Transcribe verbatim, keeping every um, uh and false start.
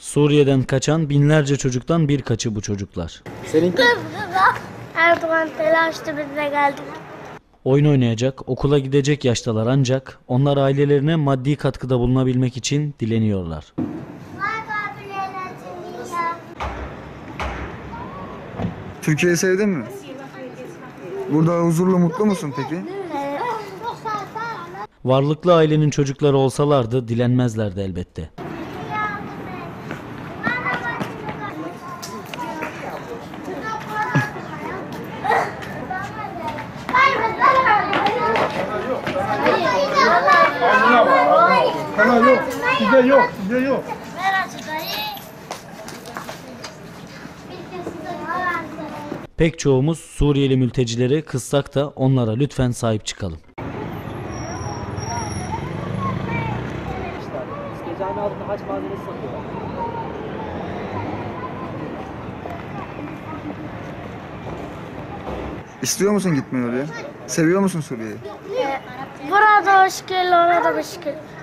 Suriye'den kaçan binlerce çocuktan birkaçı bu çocuklar. Seninki? Erdoğan telaştı, biz de geldik. Oyun oynayacak, okula gidecek yaştalar ancak onlar ailelerine maddi katkıda bulunabilmek için dileniyorlar. Türkiye'yi sevdin mi? Burada huzurlu, mutlu musun peki? Varlıklı ailenin çocukları olsalardı dilenmezlerdi elbette. Kanal yok, size yok, size yok. Pek çoğumuz Suriyeli mültecileri kızsak da onlara lütfen sahip çıkalım. Cami altında haç malzemesi satıyorlar. İstiyor musun gitmeyi oraya? Seviyor musun Suriye'yi? Burada hoş geldin, orada hoş geldin.